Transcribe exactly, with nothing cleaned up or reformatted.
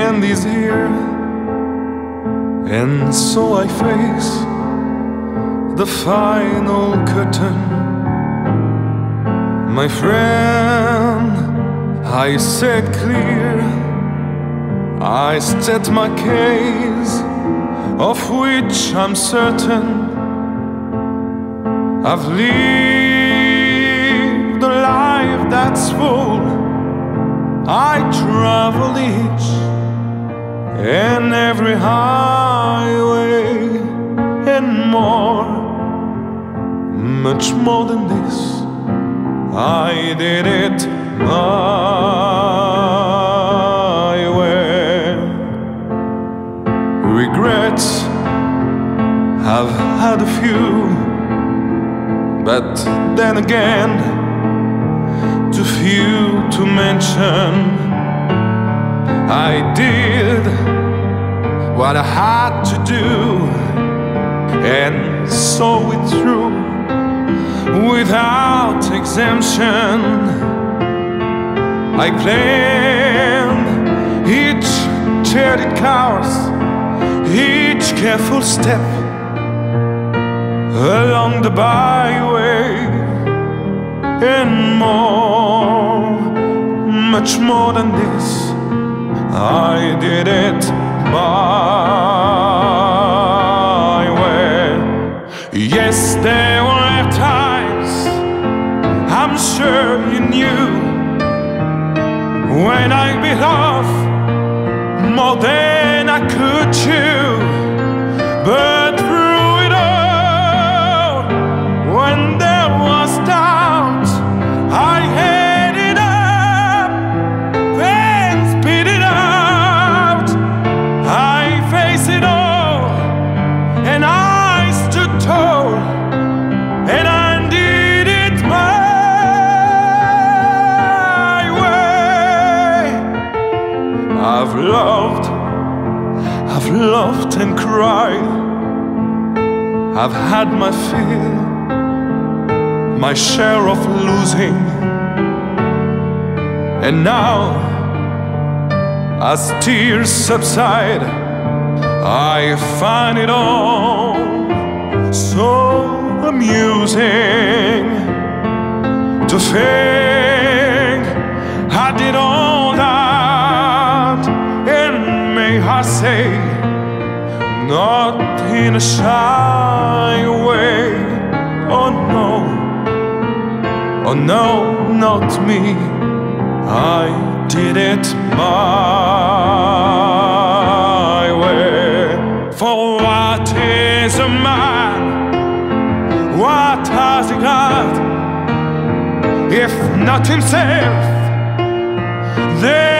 end is here, and so I face the final curtain. My friend, I said clear, I state my case, of which I'm certain. I've lived a life that's full. I travel each and every highway and more, much more than this. I did it my way. Regrets, I've had a few, but then again, too few to mention. I did what I had to do, and saw it through without exemption. I planned each charted course, each careful step along the byway, and more, much more than this. I did it my way. Yes, there were times, I'm sure you knew, when I bit off more than I could chew. But through it all, when there was doubt, I had it up and spit it out. I faced it all, and I stood tall, and I did it my way. I've loved, I've loved and cried. I've had my fill, my share of losing. And now, as tears subside, I find it all so amusing to think I did all that, and may I say, not in a shy way. Oh no, oh no, not me. I did it my way. For what is a man? What has he got if not himself? There